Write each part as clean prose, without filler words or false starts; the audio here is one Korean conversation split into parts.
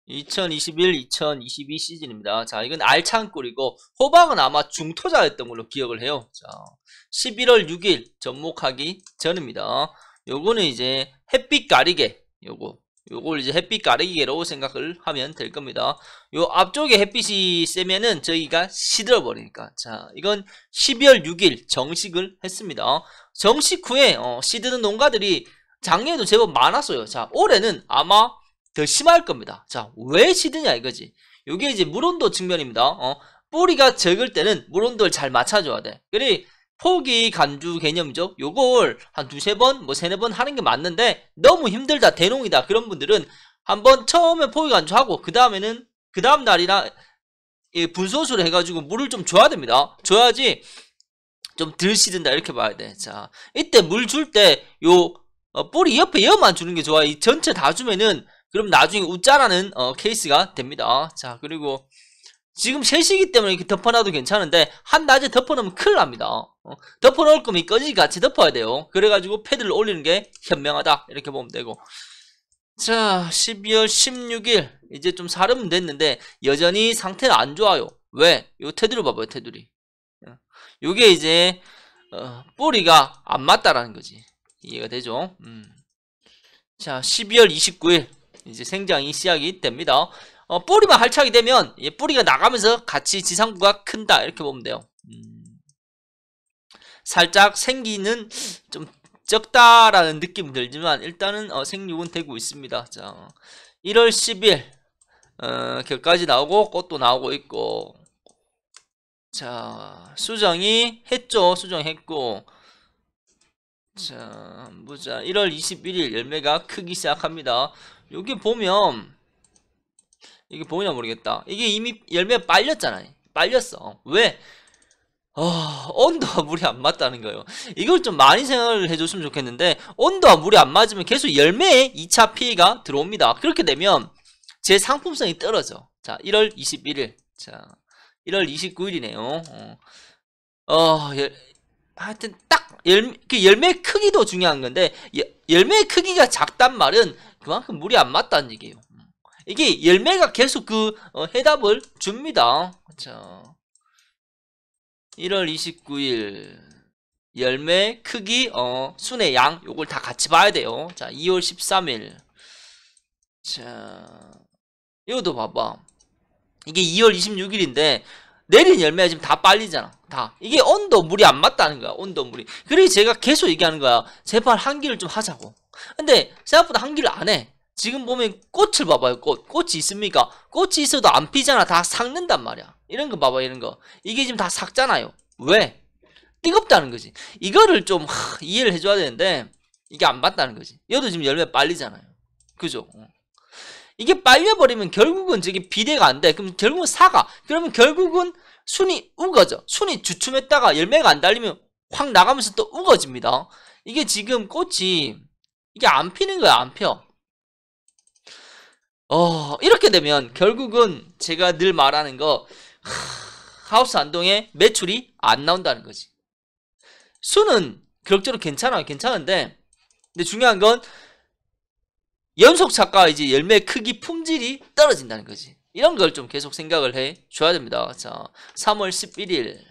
2021, 2022 시즌입니다. 자, 이건 알찬 꿀이고 호박은 아마 중토자였던 걸로 기억을 해요. 자, 11월 6일 접목하기 전입니다. 요거는 이제 햇빛 가리개, 요걸 이제 햇빛 가리개로 생각을 하면 될 겁니다. 요 앞쪽에 햇빛이 세면은 저희가 시들어 버리니까. 자, 이건 12월 6일 정식을 했습니다. 정식 후에 시드는 농가들이 작년에도 제법 많았어요. 자, 올해는 아마 더 심할 겁니다. 자, 왜 시드냐 이거지. 요게 이제 물온도 측면입니다. 뿌리가 적을 때는 물온도를 잘 맞춰줘야 돼. 그래 포기 간주 개념이죠. 요걸 한 두세 번, 뭐 세네 번 하는 게 맞는데 너무 힘들다, 대농이다 그런 분들은 한번 처음에 포기 간주하고 그 다음에는 그 다음 날이나 분소수를 해가지고 물을 좀 줘야 됩니다. 줘야지 좀 덜 시든다 이렇게 봐야 돼. 자, 이때 물 줄 때 요 뿌리 옆에 여만 주는 게 좋아. 이 전체 다 주면은 그럼 나중에 웃자라는 케이스가 됩니다. 자, 그리고 지금 3시기 때문에 이렇게 덮어놔도 괜찮은데 한낮에 덮어놓으면 큰일 납니다. 덮어놓을 거면 꺼지기 같이 덮어야 돼요. 그래가지고 패드를 올리는 게 현명하다 이렇게 보면 되고. 자, 12월 16일 이제 좀 사르면 됐는데 여전히 상태는 안 좋아요. 왜? 요 테두리 봐봐요. 테두리. 요게 이제 뿌리가 안 맞다라는 거지. 이해가 되죠? 자, 12월 29일 이제 생장이 시작이 됩니다. 뿌리만 할착이 되면 뿌리가 나가면서 같이 지상부가 큰다 이렇게 보면 돼요. 살짝 생기는 좀 적다라는 느낌이 들지만 일단은 생육은 되고 있습니다. 자, 1월 10일 결까지 나오고 꽃도 나오고 있고. 자, 수정이 했죠. 수정했고. 자, 보자. 1월 21일 열매가 크기 시작합니다. 여기 보면 이게 보이나 모르겠다. 이게 이미 열매가 빨렸잖아요. 빨렸어. 왜? 온도와 물이 안 맞다는 거예요. 이걸 좀 많이 생각을 해줬으면 좋겠는데 온도와 물이 안 맞으면 계속 열매에 2차 피해가 들어옵니다. 그렇게 되면 제 상품성이 떨어져. 자, 1월 21일. 자, 1월 29일이네요. 하여튼 딱 열매 크기도 중요한 건데 열매 크기가 작단 말은 그만큼 물이 안 맞다는 얘기예요. 이게 열매가 계속 그 해답을 줍니다. 자, 1월 29일 열매 크기 순의 양 요걸 다 같이 봐야 돼요. 자, 2월 13일. 자, 이것도 봐봐. 이게 2월 26일인데 내린 열매가 지금 다 빨리잖아. 다. 이게 온도 물이 안 맞다는 거야. 온도 물이. 그래서 제가 계속 얘기하는 거야. 제발 한기를 좀 하자고. 근데 생각보다 한기를 안 해. 지금 보면 꽃을 봐봐요. 꽃이 있습니까? 꽃이 있어도 안 피잖아. 다 삭는단 말이야. 이런 거 봐봐. 이런 거. 이게 지금 다 삭잖아요. 왜? 뜨겁다는 거지. 이거를 좀 이해를 해줘야 되는데 이게 안 맞다는 거지. 얘도 지금 열매 빨리잖아요. 그죠? 이게 빨려버리면 결국은 저기 비대가 안 돼. 그럼 결국은 사가. 그러면 결국은 순이 우거져. 순이 주춤했다가 열매가 안 달리면 확 나가면서 또 우거집니다. 이게 지금 꽃이 이게 안 피는 거야. 안 펴. 이렇게 되면 결국은 제가 늘 말하는 거 하우스 안동에 매출이 안 나온다는 거지. 순은 그럭저럭 괜찮아요. 괜찮은데 근데 중요한 건 연속착과 이제 열매 크기 품질이 떨어진다는 거지. 이런 걸 좀 계속 생각을 해 줘야 됩니다. 자, 3월 11일.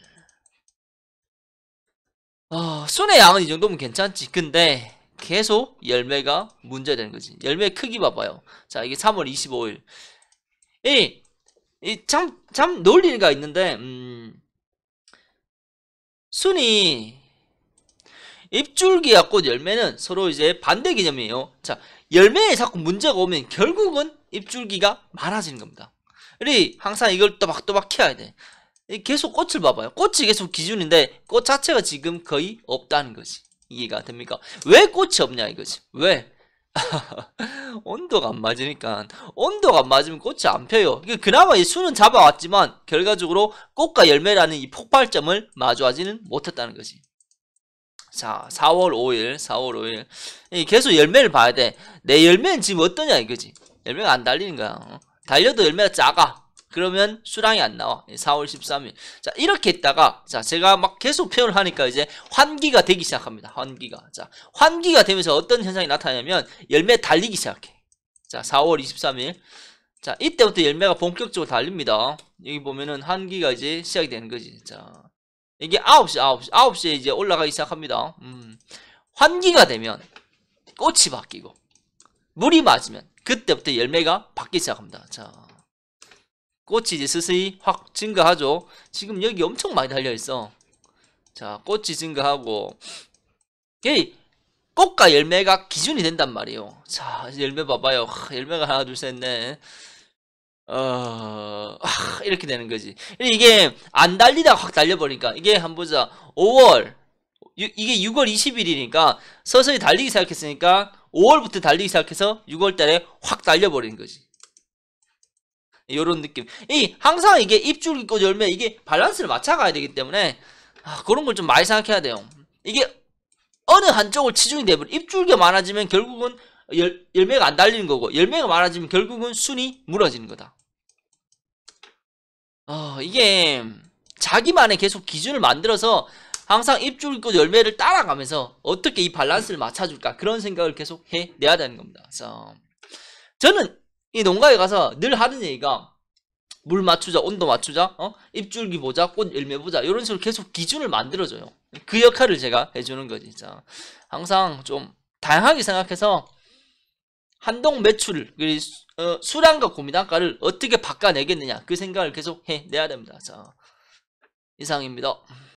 순의 양은 이 정도면 괜찮지. 근데 계속 열매가 문제되는 거지. 열매 크기 봐봐요. 자, 이게 3월 25일. 참 논리가 있는데, 순이 잎줄기와 꽃 열매는 서로 이제 반대 개념이에요. 자, 열매에 자꾸 문제가 오면 결국은 잎줄기가 많아지는 겁니다. 그래 항상 이걸 또박또박 키워야 돼. 계속 꽃을 봐봐요. 꽃이 계속 기준인데 꽃 자체가 지금 거의 없다는 거지. 이해가 됩니까? 왜 꽃이 없냐 이거지. 왜? 온도가 안 맞으니까. 온도가 안 맞으면 꽃이 안 펴요. 그나마 이 수는 잡아왔지만 결과적으로 꽃과 열매라는 이 폭발점을 마주하지는 못했다는 거지. 자, 4월 5일. 계속 열매를 봐야 돼. 내 열매는 지금 어떠냐 이거지. 열매가 안 달리는 거야. 달려도 열매가 작아. 그러면 수량이 안 나와. 4월 13일. 자, 이렇게 있다가, 자, 제가 막 계속 표현을 하니까 이제 환기가 되기 시작합니다. 환기가. 자, 환기가 되면서 어떤 현상이 나타나냐면 열매 달리기 시작해. 자, 4월 23일. 자, 이때부터 열매가 본격적으로 달립니다. 여기 보면은 한기가 이제 시작이 되는 거지. 자, 이게 9시에 이제 올라가기 시작합니다. 환기가 되면 꽃이 바뀌고, 물이 맞으면 그때부터 열매가 받기 시작합니다. 자, 꽃이 이제 서서히 확 증가하죠. 지금 여기 엄청 많이 달려있어. 자, 꽃이 증가하고, 꽃과 열매가 기준이 된단 말이에요. 자, 열매 봐봐요. 열매가 하나, 둘, 셋, 넷. 이렇게 되는 거지. 이게 안 달리다가 확 달려버리니까, 이게 한번 보자. 5월, 이게 6월 20일이니까 서서히 달리기 시작했으니까 5월부터 달리기 시작해서 6월 달에 확 달려버리는 거지. 요런 느낌. 항상 이게 잎줄기꽃 열매, 이게 밸런스를 맞춰가야 되기 때문에, 그런 걸 좀 많이 생각해야 돼요. 이게 어느 한쪽을 치중이 되버려. 잎줄기가 많아지면 결국은 열매가 안 달리는 거고, 열매가 많아지면 결국은 순이 무너지는 거다. 이게 자기만의 계속 기준을 만들어서 항상 잎줄기꽃 열매를 따라가면서 어떻게 이 밸런스를 맞춰줄까, 그런 생각을 계속 해내야 되는 겁니다. 그래서 저는 이 농가에 가서 늘 하는 얘기가, 물 맞추자, 온도 맞추자, 잎줄기 보자, 꽃 열매 보자, 이런 식으로 계속 기준을 만들어줘요. 그 역할을 제가 해주는 거지. 자, 항상 좀 다양하게 생각해서 한동 매출, 수량과 고민단가를 어떻게 바꿔내겠느냐, 그 생각을 계속 해내야 됩니다. 자, 이상입니다.